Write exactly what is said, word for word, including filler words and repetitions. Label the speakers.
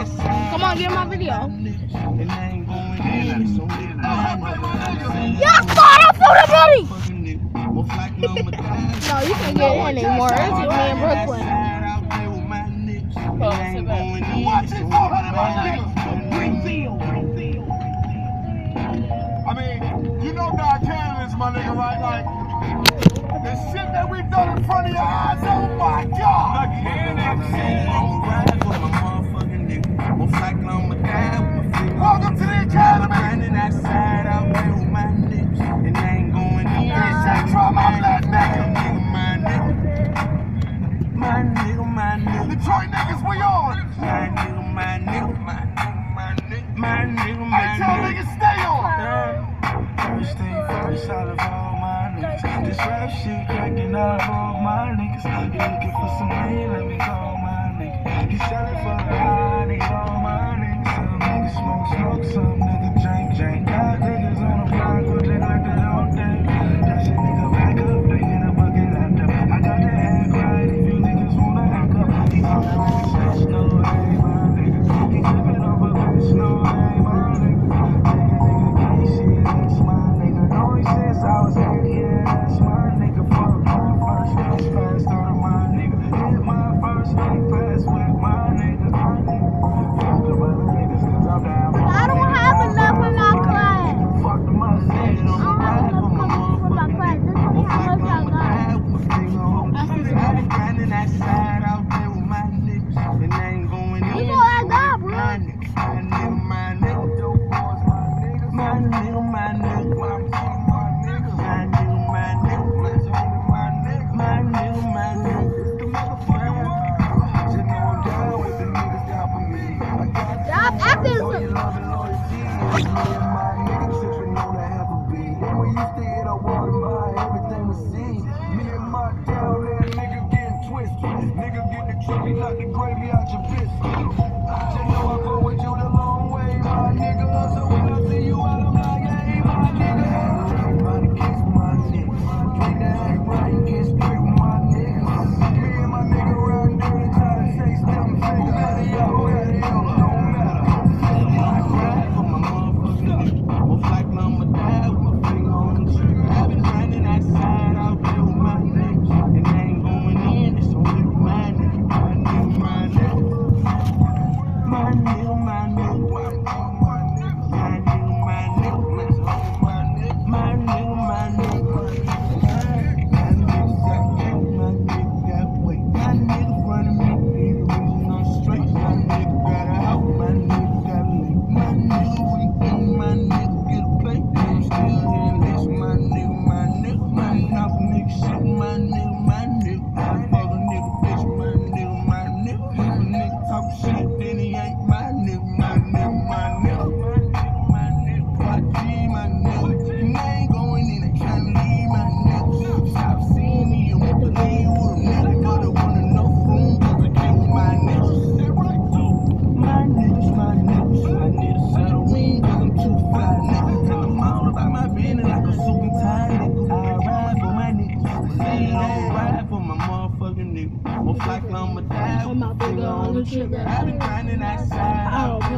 Speaker 1: Come on, get in my video. Y'all start up for the buddy. No, you can't get in anymore. It's just me in Brooklyn.
Speaker 2: I mean, you know God Cannon, my nigga, right? Like, the shit that we've done in front of your eyes, oh my God! The Welcome to the Academy! Try my black nigga! My nigga, my nigga. Detroit niggas, we on! My nigga, my nigga, my nigga, my nigga, my nigga. Hey, tell niggas stay on! First thing first, out of all my niggas. This rap shit cracking out of all my niggas. You looking for some money, let me call my nigga. He selling for the high, need all my niggas. Some niggas smoke, smoke, some niggas drink, drink. Got niggas on the block, but they like the whole thing. That's a nigga back up, they in a bucket laptop. I got the act right, if you niggas wanna act up. He on that nigga snitch, no, hey, my nigga. He tripping over bitch, no, hey, my nigga. Nigga, nigga, can't see it, that's my nigga. Know he since I was eight, yeah, that's my nigga. Fuck my first face, passed on to my nigga. Hit my first league pass with my nigga. Fuck the other niggas, cause I'm down.
Speaker 1: I don't have enough in my class.
Speaker 2: Fuck the mother niggas,
Speaker 1: I don't have enough company for my class. This is how much I got.
Speaker 2: I've been grinding that side out there with my niggas. And I ain't going in.
Speaker 1: You know I got, bro.
Speaker 2: My nigga, my nigga, dope boys, my nigga. My nigga, my nigga, my nigga, my nigga. My nigga, my nigga, my nigga, my nigga, my nigga. The motherfucking world. Just know I'm down with the niggas down for me. I got
Speaker 1: Stop acting
Speaker 2: so you love and loyalty. Me and my niggas sipping on that half a beat. Then we used to hit our water by everything we see. Me and my down there, nigga getting twisted. Nigga get the trophy, knock the gravy out your biscuit. Just know I go with you the long way, my nigga. So when I see you out, I'm like, hey, my nigga. Everybody kiss my nigga. Drink that act right, get straight with my nigga. Me and my nigga around there and try to say something. Who got it, yo, who got it, yo, don't matter. I ride for my motherfucking nigga. Most likely I'ma die with my finger on the trigger. I've been grinding that side out there with my niggas. And I ain't going in, it's only my nigga. My nigga, my nigga. My nigga, my nigga. My nigga, my nigga. My nigga, my nigga. My nigga, my nigga. My nigga got game, my nigga got weight. My nigga running me, nigga reason I'm straight. My nigga got a house, my nigga got a lick. My nigga we eat, my nigga get a plate. I'm still here and this, my nigga, my nigga. My knock nigga shit, my nigga, my nigga. I fuck a nigga bitch, my nigga, my nigga. If a nigga talk shit, then he ain't my nigga, my nigga, my nigga. My nigga, my nigga, my nigga. And I ain't going in, I tryna leave my nigga. Stop seeing me and what the lead with a nigga. But I wanna know from, cause I came with my niggas. My niggas, my niggas. I need a set of wings, cause I'm too fly, nigga. And I'm all about my business like a suit and tie, nigga. I ride for my niggas. I ride for my motherfucking nigga. Most likely I'ma die with my finger on the trigger. I've been grinding that side.